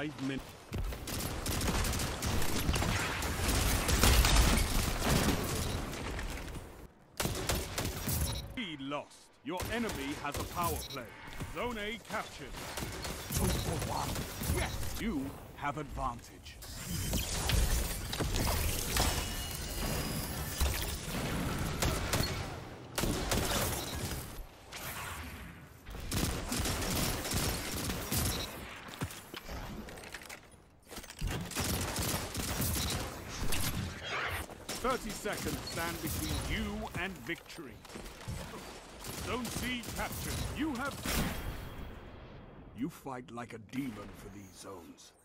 5 minutes. Speed lost. Your enemy has a power play. Zone A captured. 2 for 1. Yes, you have advantage. "30 seconds stand between you and victory. Zone C captured. You fight like a demon for these zones.